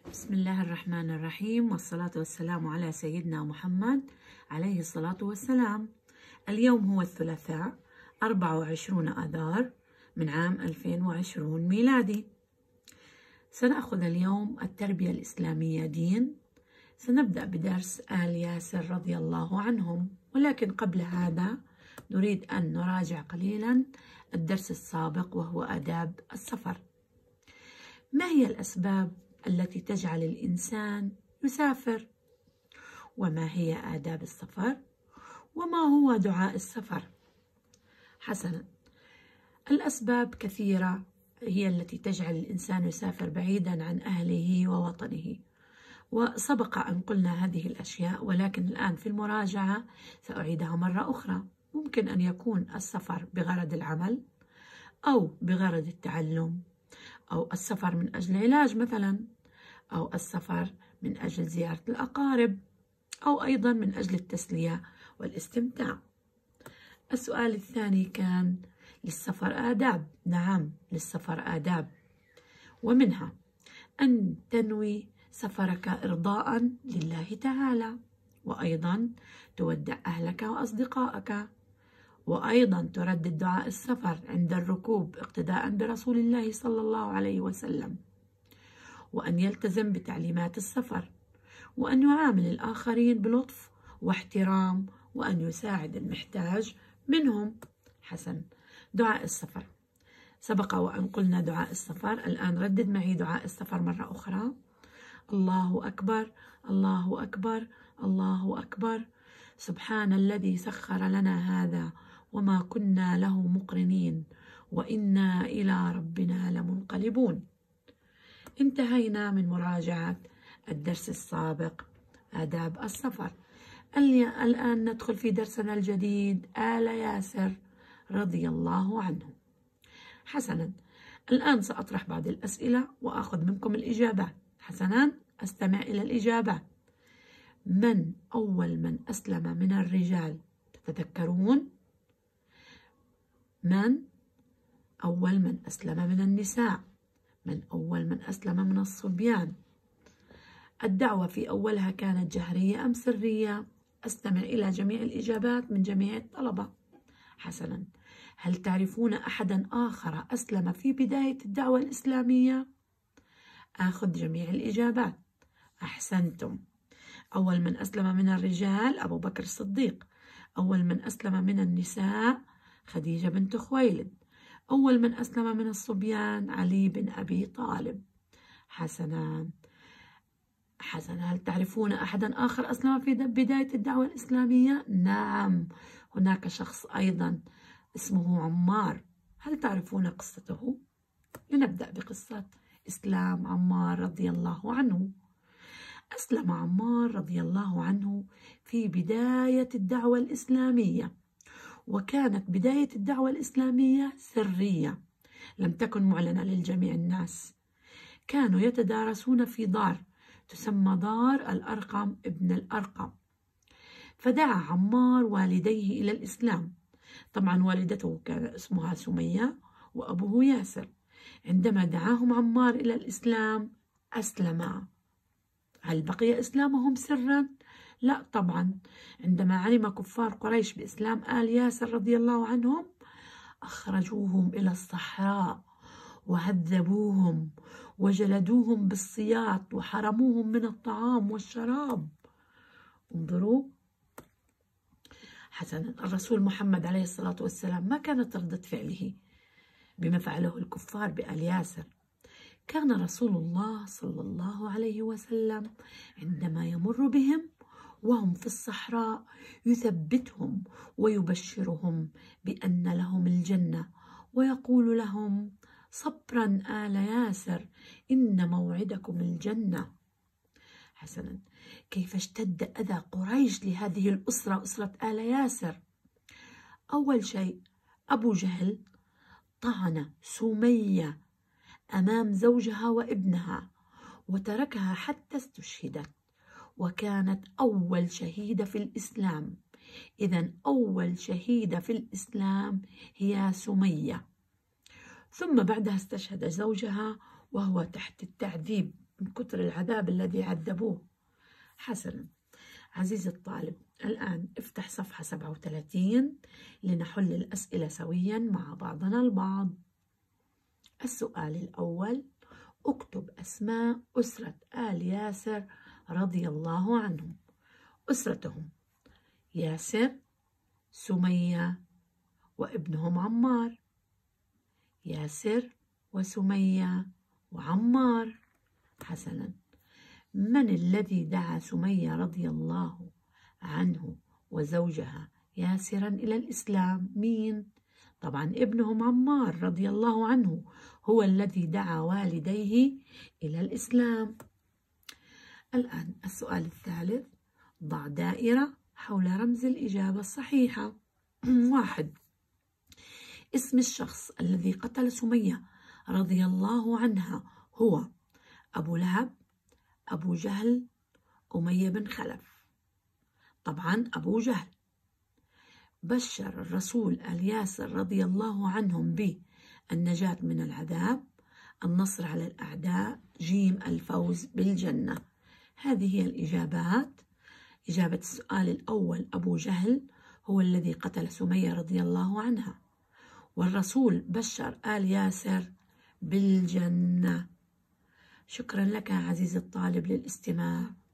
بسم الله الرحمن الرحيم، والصلاة والسلام على سيدنا محمد عليه الصلاة والسلام. اليوم هو الثلاثاء 24 آذار من عام 2020 ميلادي. سنأخذ اليوم التربية الإسلامية دين. سنبدأ بدرس آل ياسر رضي الله عنهم، ولكن قبل هذا نريد أن نراجع قليلا الدرس السابق وهو آداب السفر. ما هي الأسباب التي تجعل الإنسان يسافر؟ وما هي آداب السفر؟ وما هو دعاء السفر؟ حسنا، الأسباب كثيرة هي التي تجعل الإنسان يسافر بعيدا عن أهله ووطنه، وسبق أن قلنا هذه الأشياء، ولكن الآن في المراجعة سأعيدها مرة أخرى. ممكن أن يكون السفر بغرض العمل، أو بغرض التعلم، أو السفر من أجل علاج مثلا، أو السفر من أجل زيارة الأقارب، أو أيضا من أجل التسلية والاستمتاع. السؤال الثاني كان للسفر آداب. نعم، للسفر آداب، ومنها أن تنوي سفرك إرضاء لله تعالى، وأيضا تودع أهلك وأصدقائك، وأيضا تردد دعاء السفر عند الركوب اقتداء برسول الله صلى الله عليه وسلم، وأن يلتزم بتعليمات السفر، وأن يعامل الآخرين بلطف واحترام، وأن يساعد المحتاج منهم. حسن، دعاء السفر سبق وأن قلنا دعاء السفر. الآن ردد معي دعاء السفر مرة أخرى. الله أكبر، الله أكبر، الله أكبر، سبحان الذي سخر لنا هذا وما كنا له مقرنين وإنا إلى ربنا لمنقلبون. انتهينا من مراجعة الدرس السابق آداب السفر. الآن ندخل في درسنا الجديد آل ياسر رضي الله عنه. حسنا، الآن سأطرح بعض الأسئلة وأخذ منكم الإجابات. حسنا، أستمع إلى الإجابات. من أول من أسلم من الرجال؟ تتذكرون؟ من أول من أسلم من النساء؟ من أول من أسلم من الصبيان؟ الدعوة في أولها كانت جهرية أم سرية؟ أستمع إلى جميع الإجابات من جميع الطلبة. حسنا، هل تعرفون أحدا آخر أسلم في بداية الدعوة الإسلامية؟ آخذ جميع الإجابات. أحسنتم. أول من أسلم من الرجال أبو بكر الصديق. أول من أسلم من النساء خديجة بنت خويلد. أول من أسلم من الصبيان علي بن أبي طالب. حسنا، هل تعرفون أحدا آخر أسلم في بداية الدعوة الإسلامية؟ نعم، هناك شخص أيضا اسمه عمار. هل تعرفون قصته؟ لنبدأ بقصة إسلام عمار رضي الله عنه. أسلم عمار رضي الله عنه في بداية الدعوة الإسلامية، وكانت بداية الدعوة الإسلامية سرية، لم تكن معلنة للجميع الناس. كانوا يتدارسون في دار تسمى دار الأرقم ابن الأرقم. فدعا عمار والديه إلى الإسلام. طبعا والدته كان اسمها سمية وأبوه ياسر. عندما دعاهم عمار إلى الإسلام أسلما. هل بقي إسلامهم سرا؟ لا طبعا. عندما علم كفار قريش بإسلام آل ياسر رضي الله عنهم أخرجوهم إلى الصحراء وهذبوهم وجلدوهم بالسياط وحرموهم من الطعام والشراب. انظروا. حسنا، الرسول محمد عليه الصلاة والسلام ما كانت ردة فعله بما فعله الكفار بآل ياسر. كان رسول الله صلى الله عليه وسلم عندما يمر بهم وهم في الصحراء يثبتهم ويبشرهم بأن لهم الجنة، ويقول لهم: صبرا آل ياسر، إن موعدكم الجنة. حسنا، كيف اشتد أذى قريش لهذه الأسرة، أسرة آل ياسر؟ أول شيء أبو جهل طعن سمية أمام زوجها وابنها وتركها حتى استشهدت، وكانت أول شهيدة في الإسلام. إذن أول شهيدة في الإسلام هي سمية. ثم بعدها استشهد زوجها وهو تحت التعذيب كتر العذاب الذي عذبوه. حسنا عزيزي الطالب، الآن افتح صفحة 37 لنحل الأسئلة سويا مع بعضنا البعض. السؤال الأول: اكتب أسماء أسرة آل ياسر رضي الله عنهم. أسرتهم: ياسر، سمية، وابنهم عمار. ياسر وسمية وعمار. حسنا، من الذي دعا سمية رضي الله عنه وزوجها ياسرا إلى الإسلام؟ مين؟ طبعا ابنهم عمار رضي الله عنه هو الذي دعا والديه إلى الإسلام. الآن السؤال الثالث: ضع دائرة حول رمز الإجابة الصحيحة. 1. اسم الشخص الذي قتل سمية رضي الله عنها هو أبو لهب، أبو جهل، أمية بن خلف. طبعا أبو جهل. بشر الرسول آل ياسر رضي الله عنهم بالنجاة من العذاب، النصر على الأعداء، جيم الفوز بالجنة. هذه هي الإجابات. إجابة السؤال الأول أبو جهل هو الذي قتل سمية رضي الله عنها، والرسول بشر آل ياسر بالجنة. شكرا لك عزيزي الطالب للاستماع.